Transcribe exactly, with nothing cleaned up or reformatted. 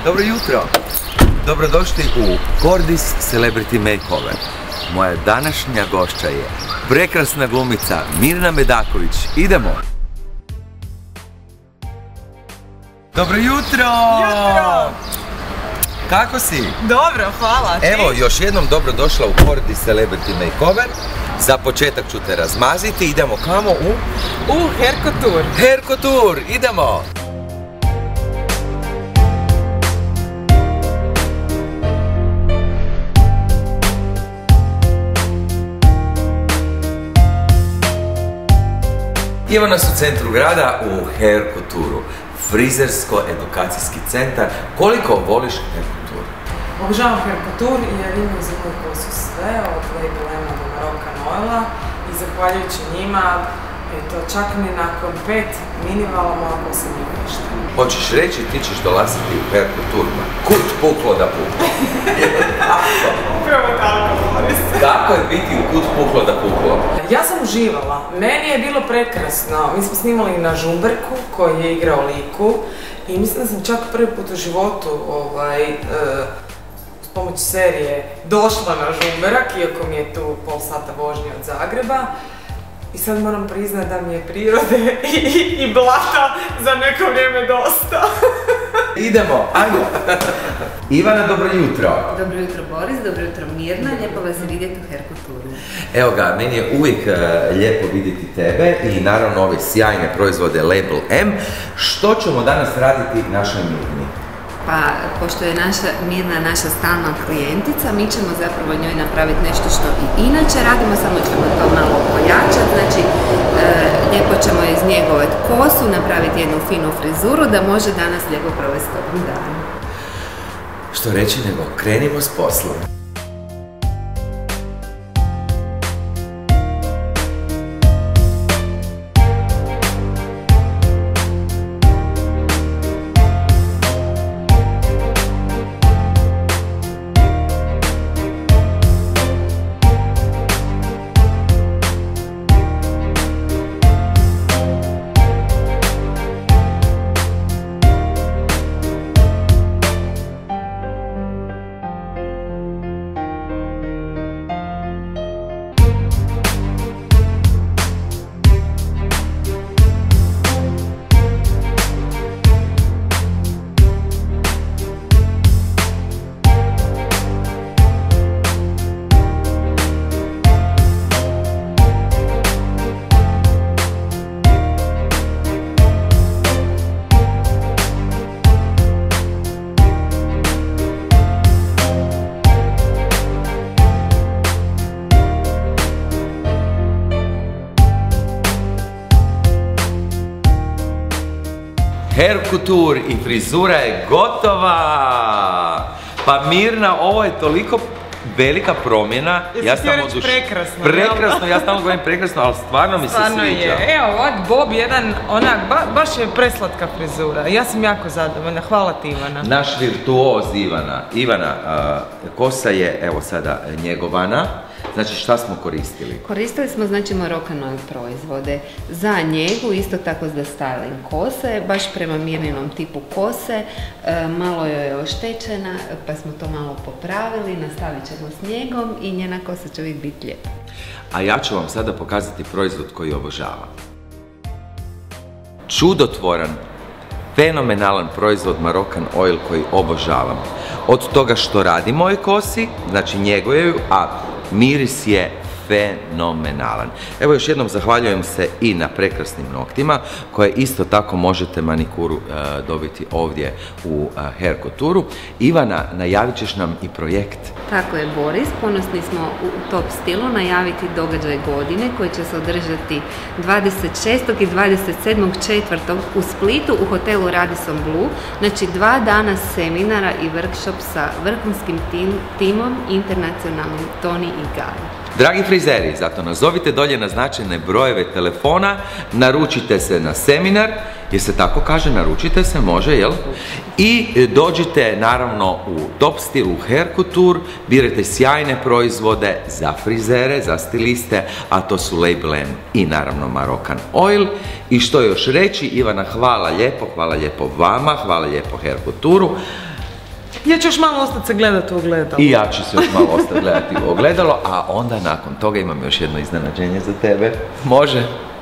Dobro jutro! Dobrodošli u Cordis Celebrity Makeover. Moja današnja gošća je prekrasna glumica Mirna Medaković. Idemo! Dobro jutro! Jutro! Kako si? Dobro, hvala. Evo, još jednom dobrodošla u Cordis Celebrity Makeover. Za početak ću te razmaziti. Idemo kamo? U? U Hair Couture. Hair Couture! Idemo! Evo nas u centru grada u Hair Couture, frizersko-edukacijski centar. Koliko voliš Hair Couture? Obožavam Hair Couture jer imaju za moju kosu sve, od Label M do Moroccan Oila i zahvaljujući njima, eto, čak ni nakon pet minivala moja kosa nije ništa. Hoćeš reći ti ćeš dolaziti u Hair Couture, kud puklo da puklo. Upravo tako, Boris. Kako je biti u kud puklo da puklo? Ja sam uživala. Meni je bilo prekrasno. Mi smo snimali na Žumberku koji je igrao Liku i mislim da sam čak prvi put u životu ovaj, uh, s pomoć serije došla na Žumberak, iako mi je tu pol sata vožnje od Zagreba. I sad moram priznati da mi je prirode i, i, i blata za neko vrijeme dosta. Idemo, ajmo! Ivana, dobro jutro! Dobro jutro Boris, dobro jutro Mirna, lijepo vas je vidjeti u Hair Couture. Evo ga, meni je uvijek uh, lijepo vidjeti tebe i naravno ove sjajne proizvode Label M. Što ćemo danas raditi našoj Mirni? Pa, pošto je naša Mirna naša stalna klijentica, mi ćemo zapravo njoj napraviti nešto što i inače radimo, samo ćemo to malo pojačati. Znači, e, lijepo ćemo iznjegovati kosu, napraviti jednu finu frizuru da može danas lijepo provesti tokom dana. Što reći nego, krenimo s poslom. Hair Couture i frizura je gotova! Pa Mirna, ovo je toliko velika promjena. Ja sam reći prekrasno. Prekrasno, ja stalno govorim prekrasno, ali stvarno mi se sviđa. Stvarno je. Evo, ovak Bob jedan, onak, ba, baš je preslatka frizura. Ja sam jako zadovoljna. Hvala ti, Ivana. Naš virtuoz Ivana. Ivana, uh, kosa je, evo sada, njegovana. Znači, šta smo koristili? Koristili smo, znači, Moroccan Oil proizvode za njegu, isto tako za styling kose, baš prema Mirninom tipu kose. E, malo joj je oštećena, pa smo to malo popravili, nastavit ćemo s njegom i njena kosa će uvijek biti lijepa. A ja ću vam sada pokazati proizvod koji obožavam. Čudotvoran, fenomenalan proizvod Moroccan Oil koji obožavam. Od toga što radi mojoj kosi, znači njeguju, a miris je fenomenalan. Evo još jednom zahvaljujem se i na prekrasnim noktima koje isto tako možete manikuru e, dobiti ovdje u e, Hair Couture. Ivana, najavit ćeš nam i projekt. Tako je Boris, ponosni smo u Top stilu najaviti događaj godine koji će se održati dvadeset šestog i dvadeset sedmog četvrtog u Splitu u hotelu Radisson Blu. Znači dva dana seminara i workshop sa vrhunskim tim, timom internacionalnim Toni i Gali. Dragi frizeri, zato nazovite dolje naznačene brojeve telefona, naručite se na seminar, jer se tako kaže, naručite se, može, jel? I dođite naravno u Top Stil, u Hair Couture, birajte sjajne proizvode za frizere, za stiliste, a to su Label M i naravno Moroccan Oil. I što još reći, Ivana, hvala lijepo, hvala lijepo vama, hvala lijepo Hair Couture. Ja ću još malo ostati se gledati u ogledalo. I ja ću se još malo ostati gledati u ogledalo, a onda nakon toga imam još jedno iznenađenje za tebe. Može?